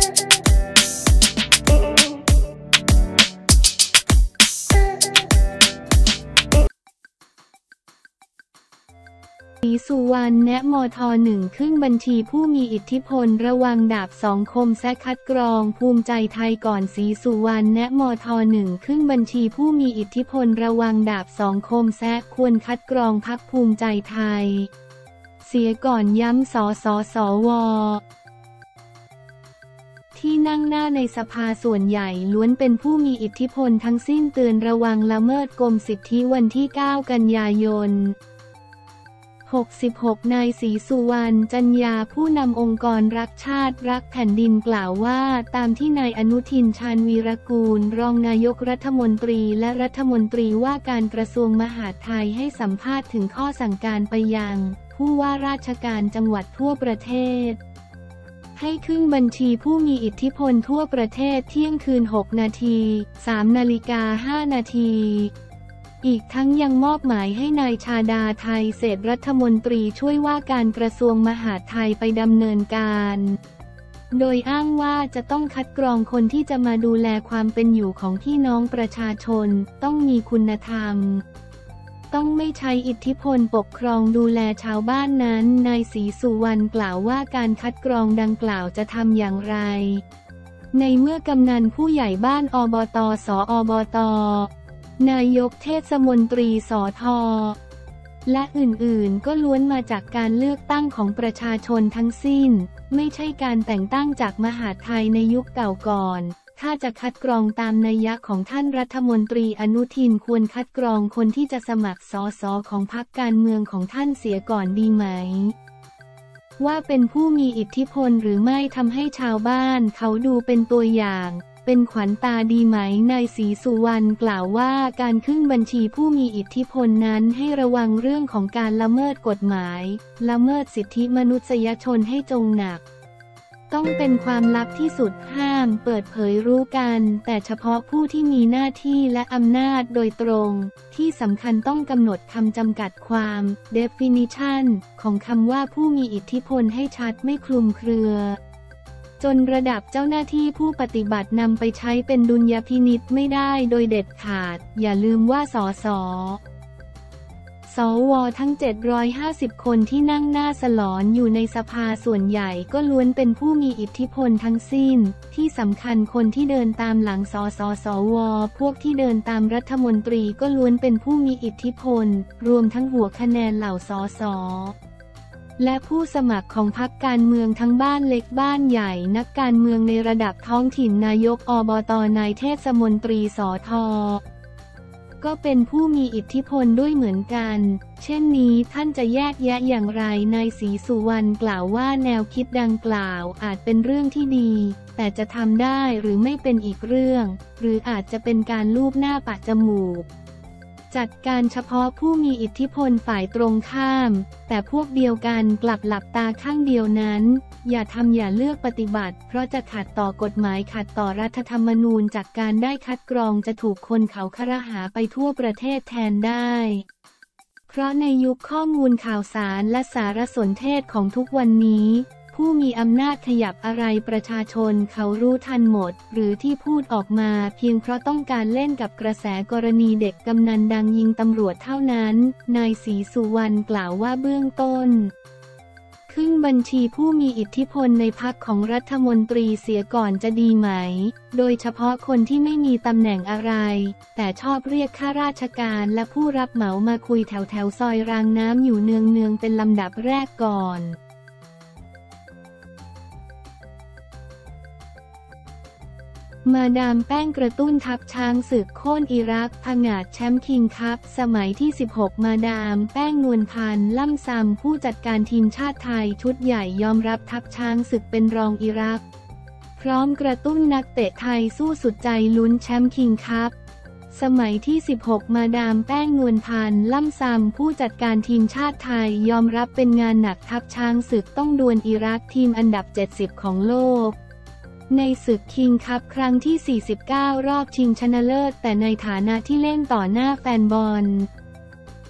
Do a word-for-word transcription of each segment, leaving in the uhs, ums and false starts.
ศรีสุวรรณแนะมท.หนึ่งขึ้นบัญชีผู้มีอิทธิพลระวังดาบสองคมแซะคัดกรองภูมิใจไทยก่อนศรีสุวรรณแนะมท.หนึ่งขึ้นบัญชีผู้มีอิทธิพลระวังดาบสองคมแซะควรคัดกรองพรรคภูมิใจไทยเสียก่อนย้ำสสสวที่นั่งหน้าในสภาส่วนใหญ่ล้วนเป็นผู้มีอิทธิพลทั้งสิ้นเตือนระวังละเมิดกรมสิทธิวันที่เก้ากันยายนหกสิบหกนายศรีสุวรรณจันยาผู้นำองค์กรรักชาติรักแผ่นดินกล่าวว่าตามที่นายอนุทินชาญวีรกูลรองนายกรัฐมนตรีและรัฐมนตรีว่าการกระทรวงมหาดไทยให้สัมภาษณ์ถึงข้อสั่งการไปยังผู้ว่าราชการจังหวัดทั่วประเทศให้ขึ้นบัญชีผู้มีอิทธิพลทั่วประเทศเที่ยงคืนหกนาทีสามนาฬิกาห้านาทีอีกทั้งยังมอบหมายให้นายชาดาไทยเศรษฐรัฐมนตรีช่วยว่าการกระทรวงมหาดไทยไปดำเนินการโดยอ้างว่าจะต้องคัดกรองคนที่จะมาดูแลความเป็นอยู่ของพี่น้องประชาชนต้องมีคุณธรรมต้องไม่ใช้อิทธิพลปกครองดูแลชาวบ้านนั้นนายศรีสุวรรณกล่าวว่าการคัดกรองดังกล่าวจะทำอย่างไรในเมื่อกำนันผู้ใหญ่บ้านอบต.สอบต.นายกเทศมนตรีสท.และอื่นๆก็ล้วนมาจากการเลือกตั้งของประชาชนทั้งสิ้นไม่ใช่การแต่งตั้งจากมหาดไทยในยุคเก่าก่อนถ้าจะคัดกรองตามนัยยะของท่านรัฐมนตรีอนุทินควรคัดกรองคนที่จะสมัครสสของพรรคการเมืองของท่านเสียก่อนดีไหมว่าเป็นผู้มีอิทธิพลหรือไม่ทำให้ชาวบ้านเขาดูเป็นตัวอย่างเป็นขวัญตาดีไหมนายศรีสุวรรณกล่าวว่าการขึ้นบัญชีผู้มีอิทธิพลนั้นให้ระวังเรื่องของการละเมิดกฎหมายละเมิดสิทธิมนุษยชนให้จงหนักต้องเป็นความลับที่สุดห้ามเปิดเผยรู้กันแต่เฉพาะผู้ที่มีหน้าที่และอำนาจโดยตรงที่สำคัญต้องกำหนดคำจำกัดความ definition ของคำว่าผู้มีอิทธิพลให้ชัดไม่คลุมเครือจนระดับเจ้าหน้าที่ผู้ปฏิบัตินำไปใช้เป็นดุลยพินิจไม่ได้โดยเด็ดขาดอย่าลืมว่าสสสวทั้งเจ็ดร้อยห้าสิบคนที่นั่งหน้าสลอนอยู่ในสภาส่วนใหญ่ก็ล้วนเป็นผู้มีอิทธิพลทั้งสิ้นที่สำคัญคนที่เดินตามหลังสสสวพวกที่เดินตามรัฐมนตรีก็ล้วนเป็นผู้มีอิทธิพลรวมทั้งหัวคะแนนเหล่าสสและผู้สมัครของพรรคการเมืองทั้งบ้านเล็กบ้านใหญ่นักการเมืองในระดับท้องถิ่นนายกอบต.นายเทศมนตรีสท.ก็เป็นผู้มีอิทธิพลด้วยเหมือนกันเช่นนี้ท่านจะแยกแยะอย่างไรนายศรีสุวรรณกล่าวว่าแนวคิดดังกล่าวอาจเป็นเรื่องที่ดีแต่จะทำได้หรือไม่เป็นอีกเรื่องหรืออาจจะเป็นการลูบหน้าปะจมูกจัดการเฉพาะผู้มีอิทธิพลฝ่ายตรงข้ามแต่พวกเดียวกันกลับหลับตาข้างเดียวนั้นอย่าทำอย่าเลือกปฏิบัติเพราะจะขัดต่อกฎหมายขัดต่อรัฐธรรมนูญจากการได้คัดกรองจะถูกคนเขาครหาไปทั่วประเทศแทนได้เพราะในยุคข้อมูลข่าวสารและสารสนเทศของทุกวันนี้ผู้มีอำนาจขยับอะไรประชาชนเขารู้ทันหมดหรือที่พูดออกมาเพียงเพราะต้องการเล่นกับกระแสกรณีเด็กกำนันดังยิงตำรวจเท่านั้นนายศรีสุวรรณกล่าวว่าเบื้องต้นขึ้นบัญชีผู้มีอิทธิพลในพรรคของรัฐมนตรีเสียก่อนจะดีไหมโดยเฉพาะคนที่ไม่มีตำแหน่งอะไรแต่ชอบเรียกข้าราชการและผู้รับเหมามาคุยแถวแถวซอยรางน้ำอยู่เนืองๆเป็นลำดับแรกก่อนมาดามแป้งกระตุ้นทัพช้างศึกโค่นอิรักผงาดแชมป์คิงคัพสมัยที่สิบหกมาดามแป้งนวลพันธ์ล่ำซำผู้จัดการทีมชาติไทยชุดใหญ่ยอมรับทัพช้างศึกเป็นรองอิรักพร้อมกระตุ้นนักเตะไทยสู้สุดใจลุ้นแชมป์คิงคัพสมัยที่สิบหกมาดามแป้งนวลพันธ์ล่ำซำผู้จัดการทีมชาติไทยยอมรับเป็นงานหนักทัพช้างศึกต้องดวลอิรักทีมอันดับเจ็ดสิบของโลกในศึกคิงคัพครั้งที่สี่สิบเก้ารอบชิงชนะเลิศแต่ในฐานะที่เล่นต่อหน้าแฟนบอล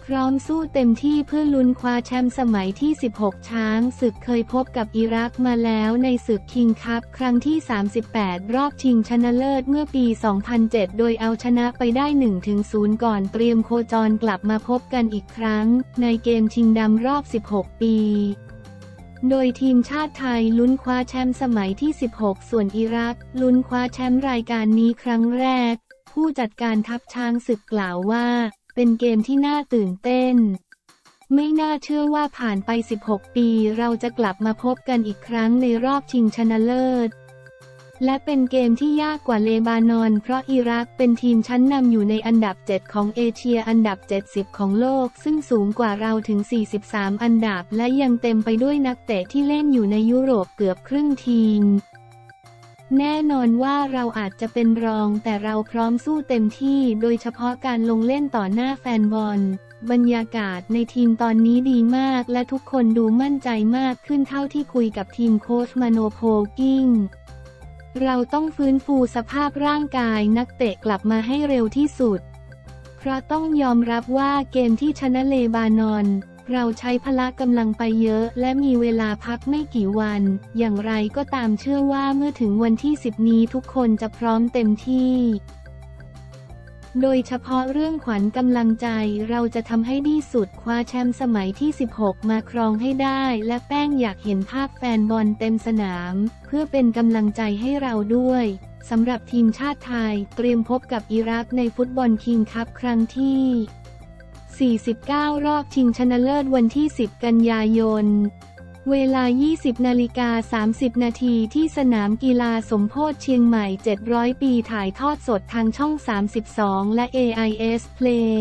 พร้อมสู้เต็มที่เพื่อลุ้นคว้าแชมป์สมัยที่สิบหกช้างศึกเคยพบกับอิรักมาแล้วในศึกคิงคัพครั้งที่สามสิบแปดรอบชิงชนะเลิศเมื่อปี สองพันเจ็ด โดยเอาชนะไปได้ หนึ่งถึงศูนย์ ก่อนเตรียมโคจรกลับมาพบกันอีกครั้งในเกมชิงดำรอบ สิบหก ปีโดยทีมชาติไทยลุ้นคว้าแชมป์สมัยที่ สิบหก ส่วนอิรักลุ้นคว้าแชมป์รายการนี้ครั้งแรกผู้จัดการทัพช้างศึกกล่าวว่าเป็นเกมที่น่าตื่นเต้นไม่น่าเชื่อว่าผ่านไปสิบหกปีเราจะกลับมาพบกันอีกครั้งในรอบชิงชนะเลิศและเป็นเกมที่ยากกว่าเลบานอนเพราะอิรักเป็นทีมชั้นนำอยู่ในอันดับเจ็ดของเอเชียอันดับเจ็ดสิบของโลกซึ่งสูงกว่าเราถึงสี่สิบสามอันดับและยังเต็มไปด้วยนักเตะที่เล่นอยู่ในยุโรปเกือบครึ่งทีมแน่นอนว่าเราอาจจะเป็นรองแต่เราพร้อมสู้เต็มที่โดยเฉพาะการลงเล่นต่อหน้าแฟนบอลบรรยากาศในทีมตอนนี้ดีมากและทุกคนดูมั่นใจมากขึ้นเท่าที่คุยกับทีมโค้ชมาโนโพลกิ้งเราต้องฟื้นฟูสภาพร่างกายนักเตะกลับมาให้เร็วที่สุดเพราะต้องยอมรับว่าเกมที่ชนะเลบานอนเราใช้พละกำลังไปเยอะและมีเวลาพักไม่กี่วันอย่างไรก็ตามเชื่อว่าเมื่อถึงวันที่สิบนี้ทุกคนจะพร้อมเต็มที่โดยเฉพาะเรื่องขวัญกำลังใจเราจะทำให้ดีสุดคว้าแชมป์สมัยที่สิบหกมาครองให้ได้และแป้งอยากเห็นภาพแฟนบอลเต็มสนามเพื่อเป็นกำลังใจให้เราด้วยสำหรับทีมชาติไทยเตรียมพบกับอิรักในฟุตบอลคิงคัพครั้งที่สี่สิบเก้ารอบชิงชนะเลิศวันที่สิบกันยายนเวลา ยี่สิบนาฬิกาสามสิบนาทีที่สนามกีฬาสมโพธิเชียงใหม่เจ็ดร้อยปีถ่ายทอดสดทางช่องสามสิบสองและ เอ ไอ เอส Play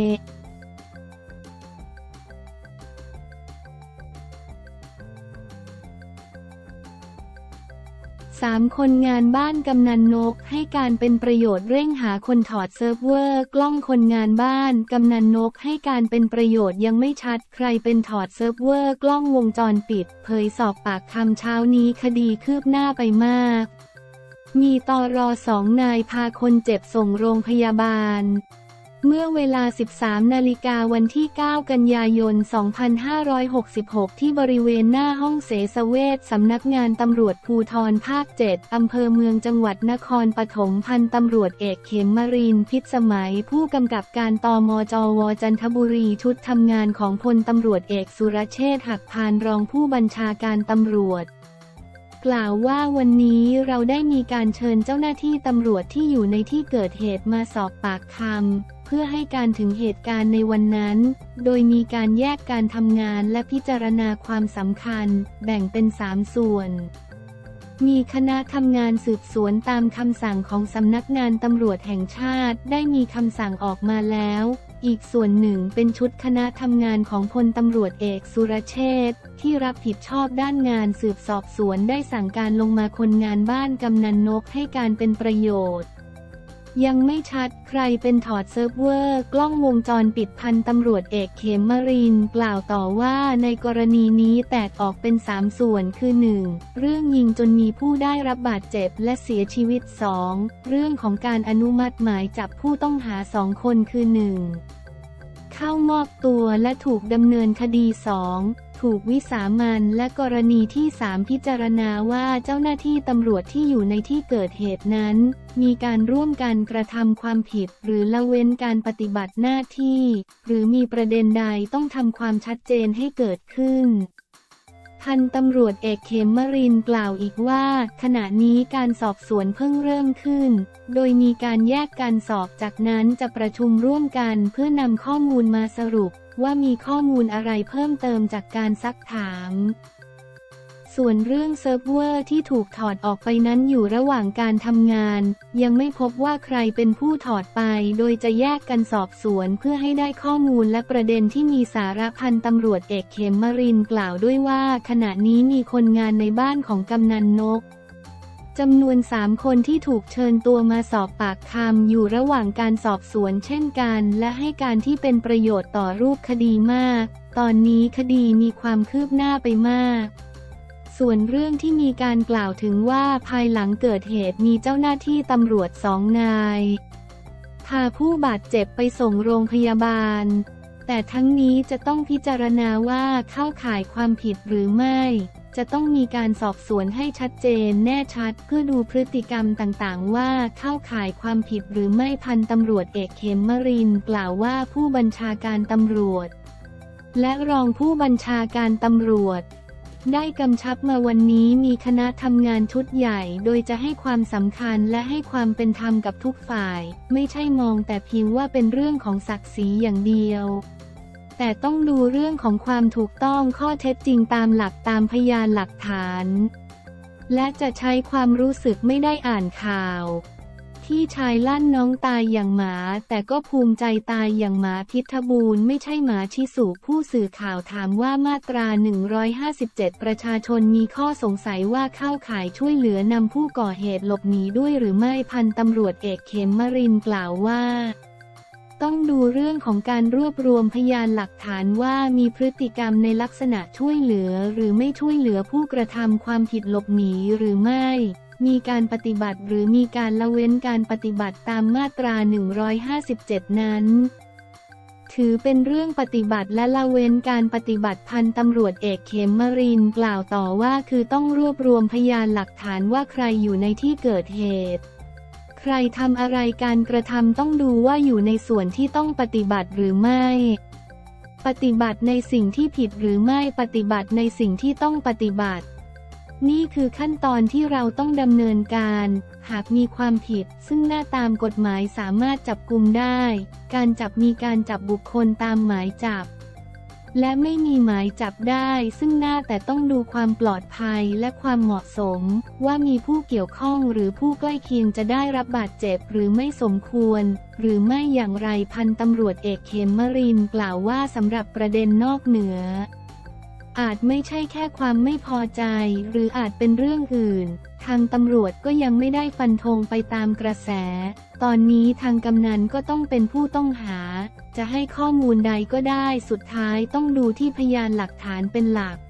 สามคนงานบ้านกำนันนกให้การเป็นประโยชน์เร่งหาคนถอดเซิร์ฟเวอร์กล้องคนงานบ้านกำนันนกให้การเป็นประโยชน์ยังไม่ชัดใครเป็นถอดเซิร์ฟเวอร์กล้องวงจรปิดเผยสอบปากคำเช้านี้คดีคืบหน้าไปมากมีตร.สองนายพาคนเจ็บส่งโรงพยาบาลเมื่อเวลา สิบสามนาฬิกาวันที่ เก้ากันยายน สองพันห้าร้อยหกสิบหกที่บริเวณหน้าห้องเสสเวชสำนักงานตำรวจภูธรภาค เจ็ด อำเภอเมืองจังหวัดนครปฐมพันตำรวจเอกเขมรินทร์พิษสมัยผู้กำกับการตมจวจันทบุรีชุดทำงานของพลตำรวจเอกสุรเชษฐ์หักพานรองผู้บัญชาการตำรวจกล่าวว่าวันนี้เราได้มีการเชิญเจ้าหน้าที่ตำรวจที่อยู่ในที่เกิดเหตุมาสอบปากคำเพื่อให้การถึงเหตุการณ์ในวันนั้นโดยมีการแยกการทำงานและพิจารณาความสำคัญแบ่งเป็นสามส่วนมีคณะทำงานสืบสวนตามคำสั่งของสำนักงานตำรวจแห่งชาติได้มีคำสั่งออกมาแล้วอีกส่วนหนึ่งเป็นชุดคณะทำงานของพลตำรวจเอกสุรเชษฐ์ที่รับผิดชอบด้านงานสืบสอบสวนได้สั่งการลงมาคนงานบ้านกำนันนกให้การเป็นประโยชน์ยังไม่ชัดใครเป็นถอดเซิร์ฟเวอร์กล้องวงจรปิดพันตำรวจเอกเขมรินทร์กล่าวต่อว่าในกรณีนี้แตกออกเป็นสามส่วนคือ หนึ่ง เรื่องยิงจนมีผู้ได้รับบาดเจ็บและเสียชีวิต สอง เรื่องของการอนุมัติหมายจับผู้ต้องหาสองคนคือ หนึ่ง เข้ามอบตัวและถูกดำเนินคดี สอง ถูกวิสามัญและกรณีที่สามพิจารณาว่าเจ้าหน้าที่ตำรวจที่อยู่ในที่เกิดเหตุนั้นมีการร่วมกันกระทำความผิดหรือละเว้นการปฏิบัติหน้าที่หรือมีประเด็นใดต้องทำความชัดเจนให้เกิดขึ้นพันตำรวจเอกเขมรินทร์กล่าวอีกว่าขณะนี้การสอบสวนเพิ่งเริ่มขึ้นโดยมีการแยกการสอบจากนั้นจะประชุมร่วมกันเพื่อนำข้อมูลมาสรุปว่ามีข้อมูลอะไรเพิ่มเติมจากการซักถามส่วนเรื่องเซิร์ฟเวอร์ที่ถูกถอดออกไปนั้นอยู่ระหว่างการทำงานยังไม่พบว่าใครเป็นผู้ถอดไปโดยจะแยกกันสอบสวนเพื่อให้ได้ข้อมูลและประเด็นที่มีสาระพันตำรวจเอกเขมรินทร์กล่าวด้วยว่าขณะนี้มีคนงานในบ้านของกำนันนกจำนวนสามคนที่ถูกเชิญตัวมาสอบปากคำอยู่ระหว่างการสอบสวนเช่นกันและให้การที่เป็นประโยชน์ต่อรูปคดีมากตอนนี้คดีมีความคืบหน้าไปมากส่วนเรื่องที่มีการกล่าวถึงว่าภายหลังเกิดเหตุมีเจ้าหน้าที่ตำรวจสองนายพาผู้บาดเจ็บไปส่งโรงพยาบาลแต่ทั้งนี้จะต้องพิจารณาว่าเข้าข่ายความผิดหรือไม่จะต้องมีการสอบสวนให้ชัดเจนแน่ชัดเพื่อดูพฤติกรรมต่างๆว่าเข้าข่ายความผิดหรือไม่พันตำรวจเอกเขมรินทร์กล่าวว่าผู้บัญชาการตำรวจและรองผู้บัญชาการตำรวจได้กำชับมาวันนี้มีคณะทำงานชุดใหญ่โดยจะให้ความสำคัญและให้ความเป็นธรรมกับทุกฝ่ายไม่ใช่มองแต่เพียงว่าเป็นเรื่องของศักดิ์ศรีอย่างเดียวแต่ต้องดูเรื่องของความถูกต้องข้อเท็จจริงตามหลักตามพยานหลักฐานและจะใช้ความรู้สึกไม่ได้อ่านข่าวที่ชายลั่นน้องตายอย่างหมาแต่ก็ภูมิใจตายอย่างหมาพิทบูรณ์ไม่ใช่หมาชิสุผู้สื่อข่าวถามว่ามาตราหนึ่งร้อยห้าสิบเจ็ดประชาชนมีข้อสงสัยว่าเข้าข่ายช่วยเหลือนำผู้ก่อเหตุหลบหนีด้วยหรือไม่พันตำรวจเอกเขมรินทร์กล่าวว่าต้องดูเรื่องของการรวบรวมพยานหลักฐานว่ามีพฤติกรรมในลักษณะช่วยเหลือหรือไม่ช่วยเหลือผู้กระทำความผิดหลบหนีหรือไม่มีการปฏิบัติหรือมีการละเว้นการปฏิบัติตามมาตราหนึ่งร้อยห้าสิบเจ็ดนั้นถือเป็นเรื่องปฏิบัติและละเว้นการปฏิบัติพันตำรวจเอกเขมรินทร์กล่าวต่อว่าคือต้องรวบรวมพยานหลักฐานว่าใครอยู่ในที่เกิดเหตุใครทำอะไรการกระทำต้องดูว่าอยู่ในส่วนที่ต้องปฏิบัติหรือไม่ปฏิบัติในสิ่งที่ผิดหรือไม่ปฏิบัติในสิ่งที่ต้องปฏิบัตินี่คือขั้นตอนที่เราต้องดำเนินการหากมีความผิดซึ่งหน้าตามกฎหมายสามารถจับกุมได้การจับมีการจับบุคคลตามหมายจับและไม่มีหมายจับได้ซึ่งหน้าแต่ต้องดูความปลอดภัยและความเหมาะสมว่ามีผู้เกี่ยวข้องหรือผู้ใกล้เคียงจะได้รับบาดเจ็บหรือไม่สมควรหรือไม่อย่างไรพันตำรวจเอกเขมรินทร์กล่าวว่าสำหรับประเด็นนอกเหนืออาจไม่ใช่แค่ความไม่พอใจหรืออาจเป็นเรื่องอื่นทางตำรวจก็ยังไม่ได้ฟันธงไปตามกระแสตอนนี้ทางกำนันก็ต้องเป็นผู้ต้องหาจะให้ข้อมูลใดก็ได้สุดท้ายต้องดูที่พยานหลักฐานเป็นหลัก